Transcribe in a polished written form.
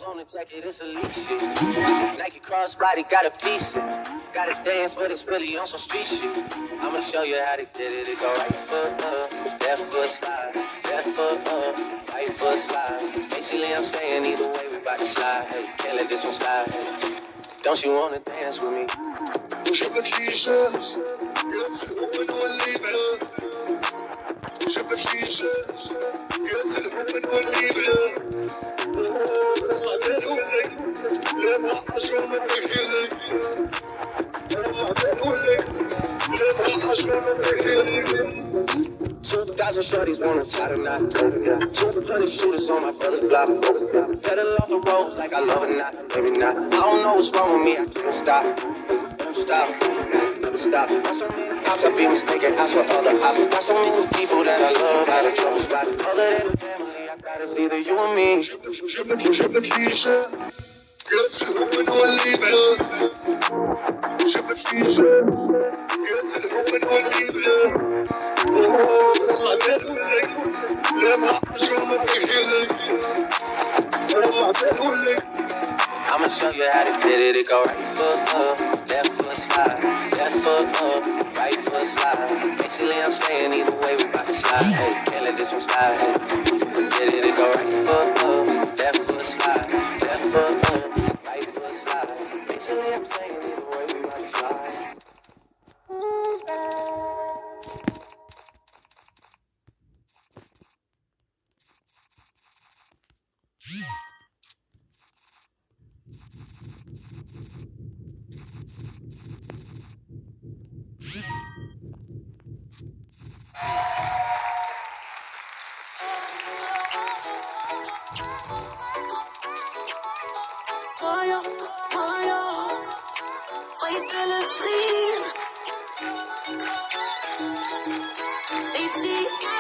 on the jacket, it's elite shit. Nike crossbody got a piece. Gotta dance, but it's really on some street shit. I'ma show you how to get it. It go right foot up, left foot slide, left foot up, right foot slide. Basically, I'm saying either way, we bout to slide. Hey, can't let this one slide. Hey. Don't you wanna dance with me? Push up a t-shirt, get to the woman or leave it up. Push up a t-shirt, get to the woman or leave it up. Thousand shorties wanna tie the knot. 200 shooters on my brother's block. Pedal off the roads like I love it, not maybe not. I don't know what's wrong with me, I can't stop. Don't stop, never stop. Got so many I could be mistaken, I for other. I got so many people that I love out of trouble spot. Other than the family, I got it's either you or me. Push up a t-shirt, get to the woman or leave it up. Push up a t-shirt, get to the woman or leave it up. I'ma show you how to get it. It go right foot up, left foot slide, left foot up, right foot slide. Basically, I'm saying either way, we bout to slide. Hey, can't let this one slide. Hey, get it. It go right foot up, left foot slide, left foot up, right foot slide. Basically, I'm saying either way, we bout to slide. Who's back? Céline,